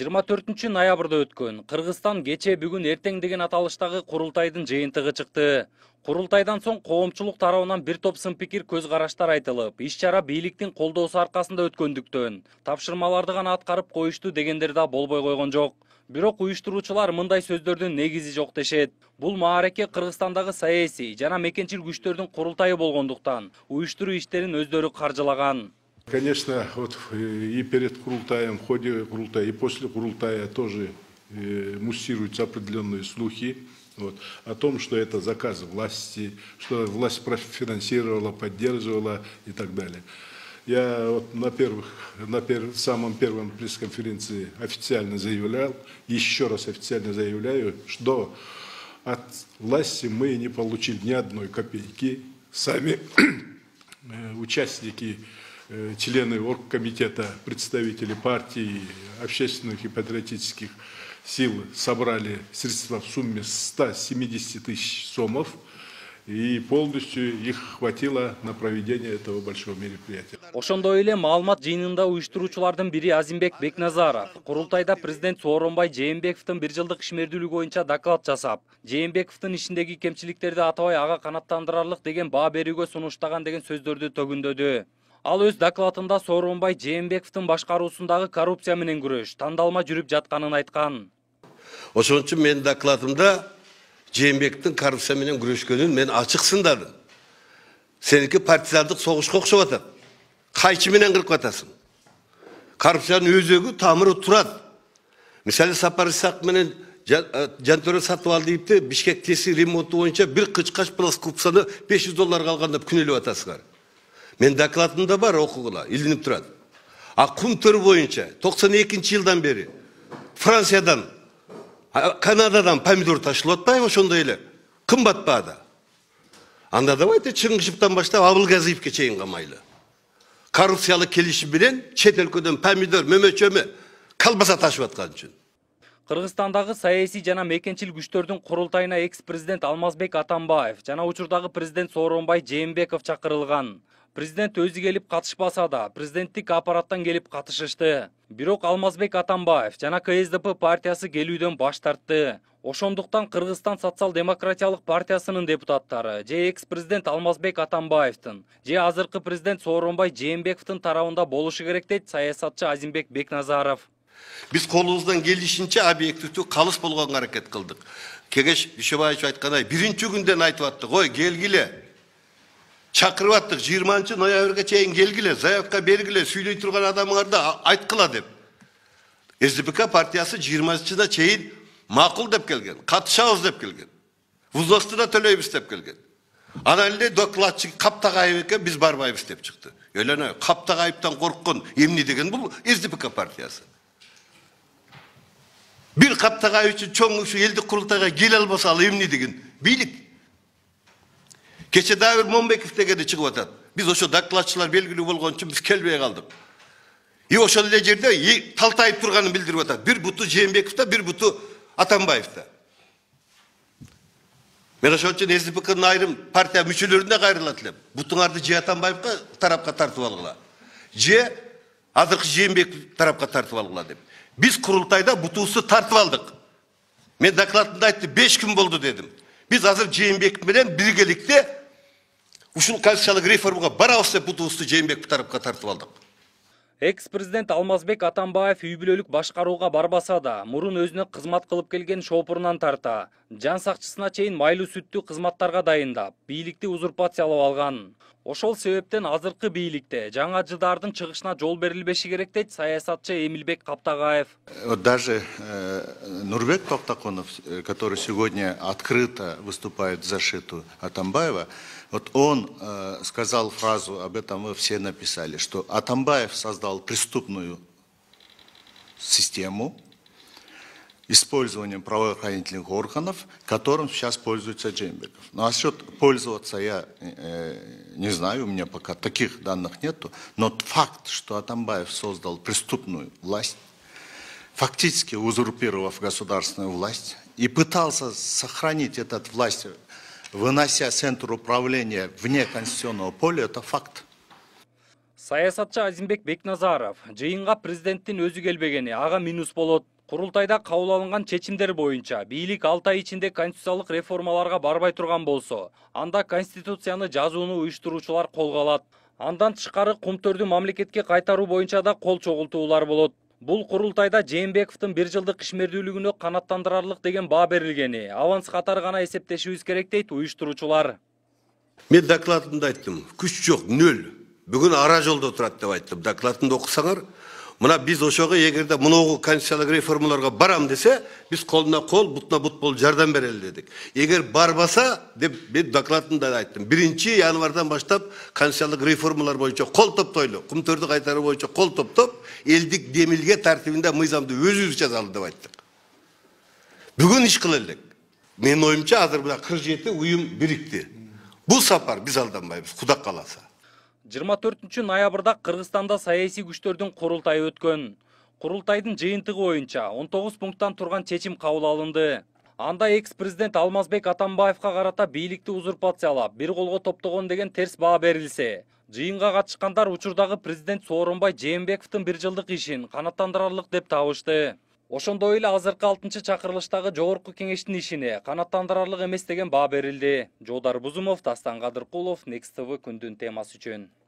24-ноябрда өткөн Кыргызстан кече бүгүн эртең деген аталыштагы курултайдын жыйынтыгы чыкты. Курултайдан соң коомчулук тарабынан бир топ сын пикир көз караштар айтылып, иш-чара бийликтин колдоосу аркасында өткөндүктөн тапшырмаларды гана аткарып коюшту дегендер да болбой койгон жок. Бирок уюштуруучулар мындай сөздөрдүн негизи жок дешет. Бул маареке Кыргызстандагы саясий жана мекенчил күчтөрдүн курултайы болгондуктан уюштуруу иштерин өздөрү каржылаган. Конечно, вот и перед Курултаем, в ходе Курултая, и после Курултая тоже муссируются определенные слухи о том, что это заказ власти, что власть профинансировала, поддерживала и так далее. Я вот на самом первом пресс-конференции официально заявлял, еще раз официально заявляю, что от власти мы не получили ни одной копейки. Сами участники, члены оргкомитета, представители партий, общественных и патриотических сил собрали средства в сумме 170 тысяч сомов, и полностью их хватило на проведение этого большого мероприятия. Ошондой эле маалымат жыйынында уюштуруучулардын бири Азимбек Бекназаров курултайда президент Сооронбай Жээнбековдун 1 жылдык ишмердүүлүгү боюнча доклад жасап, Жээнбековдун ишиндеги кемчиликтерди атабай ага канааттандырарлык деген баа берүүгө сунуштаган деген сөздөрдү төгүндөдү. Ал өз докладында Сооронбай Жээнбековдун башкаруусундагы коррупция менен күрөш тандалма жүрүп жатканын айткан. Ошон үчүн менин докладымда Жээнбековдун коррупция менен күрөшкөнүн мен ачык сындадым. Сеники партизандык согушка окшоп атат. Кайчы менен кырып атасың. Коррупциянын өзөгү тамыры турат. Мисалы Сапар Исак менен Жантөрө Сатыбалды дейипти Бишкек теси ремонту боюнча бир кычкач плоскопсаны $500 алганда күнөлөп атасыңар. Мен докладымда бар, окугула, илинип турат. А кум төрү боюнча 92-жылдан бери Франциядан, Канададан помидор ташылып атпайбы ошондой эле? Кымбат баада. Анда давайте Чыңгышевден баштап Абылгазиевке чейин камайлы. Коррупциялык келишим менен чет өлкөдөн помидор, мөмөчөмө, колбаса ташып аткан үчүн. Кыргызстандагы саясий жана мекенчил күчтөрдүн курултайына экс-президент Алмазбек Атамбаев жана учурдагы президент Сооронбай Жээнбеков чакырылган. Президент өзү келип катышпаса да, президенттик аппараттан келип катышышты. Бирок Алмазбек Атамбаев жана КСДП партиясы келүүдөн баш тартты. Ошондуктан Кыргызстан социал-демократиялык партиясынын депутаттары же экс-президент Алмазбек Атамбаевдин, же азыркы президент Сооронбай Жээнбековдун тарабында болушу керек дейт саясатчы Азимбек Бекназаров. Биз колубуздан келишинче объективдүү калыс болгонго аракет кылдык. Кеңеш Дүйшөбаевич айткандай, биринчи күндөн айтып аттык, ой, келгиле. Чакырып аттык, 20-ноябрга чейин келгиле, заявка бергиле, сүйлөй турган адамыңарды айткыла деп. СДПК партиясы 20-сына чейин макул деп келген, катышабыз деп келген. Вузлосты да төлөйбүз деп келген. Анан эле докладчы Каптагайып экен, биз барбайбыз деп чыкты. Элene Каптагайыптан корккон эмне деген бул СДПК партиясы. Бир Каптагайып үчүн чоң ушу элдик курултайга келе албаса ал эмне деген бийлик. Кече Давир Момбеков дегенде чыгып атат. Биз ошо докладчылар белгилүү болгон үчүн биз келбей калдык. И ошол эле жерде талтайып турганын билдирип атат. Бир буту Жээнбековда, бир буту Атамбаевда. Мен ошол үчүн СДПКнын айрым партия мүчөлөрүнө кайрылат элем. Бутуңарды же Атамбаевга тарапка тартып алгыла, же азыркы Жээнбеков тарапка тартып алгыла деп. Биз курултайда бутубузду тартып алдык. Мен докладымда айттым, 5 күн болду дедим. Биз азыр Жээнбеков менен биргеликте ушул конституциялык реформага барабыз деп бутубузду Жээнбеков тарапка тартып алдык. Экс-президент Алмазбек Атамбаев үй бүлөлүк башкарууга барбаса да, мурун өзүнө кызмат кылып келген шопурунан тарта, жан сакчысына чейин майлуу сүттүү кызматтарга дайындап, бийликти узурпациялап алган. Ошол себептен азыркы бийликте жаңа жылдардын чыгышына жол берилбеши керек дейт саясатчы Эмилбек Каптагаев. Даже Нурбек Токтаконов, который сегодня открыто выступает в защиту Атамбаева, вот он сказал фразу, об этом вы все написали, что Атамбаев создал преступную систему использованием правоохранительных органов, которым сейчас пользуется Жээнбеков. Но насчет пользоваться я не знаю, у меня пока таких данных нету, но факт, что Атамбаев создал преступную власть, фактически узурпировав государственную власть, и пытался сохранить эту власть, вынося центр управления вне конституционного поля, это факт. Саясатчы Азимбек Бекназаров жыйынга президенттин өзү келбегени ага минус болот. Курултайда кабыл алынган чечимдер боюнча бийлик 6 ай ичинде конституциялык реформаларга барбай турган болсо, анда конституцияны жазууну уюштуруучулар колго алат. Андан тышкары кумтөрдү мамлекетке кайтаруу боюнча да кол чогултуулар болот. Бул курултайда Жээнбековдун 1 жылдык ишмердүүлүгүнө канааттандырарлык деген баа берилгени аванс катары гана эсептешибиз керек дейт уюштуруучулар. Мен докладымда айттым, күч жок, нөл. Бүгүн ара жолдо турат деп айттым. Докладымды окусаңар, мына биз ошого эгерде мыногу конституциялык реформаларга барам десе, биз колуна кол, бутуна бут болуп жардам берели дедик. Эгер барбаса, деп мен докладымда айттым, 1 январдан баштап конституциялык реформалар боюнча кол топтойлу, кумтөрдү кайтаруу боюнча кол топтоп, элдик демилге тартибинде мыйзамды өзүбүз жазалы деп айттык. Бүгүн иш кыла элек. Менин оюмча азыр мына 47 уюм бирикти. Бул сапар биз алданбайбыз, Кудай кааласа. 24 ноябрда Кыргызстанда саясий күчтөрдүн курултайы өткөн. Курултайдын жыйынтыгы боюнча 19 пункттан турган чечим кабыл алынды. Анда экс-президент Алмазбек Атамбаевка карата бийликти узурпациялап, бир колго топтогон деген терс баа берилсе, жыйынга катышкандар учурдагы президент Сооронбай Жээнбековдун 1 жылдык ишин канааттандырарлык деп табышты. Ошондой эле азыркы 6-чакырылыштагы жогорку кеңештин ишине канааттандырарлык эмес деген баа берилди. Жоодар Бузумов, Дастан Кадыркулов, Next TV күндүн темасы үчүн.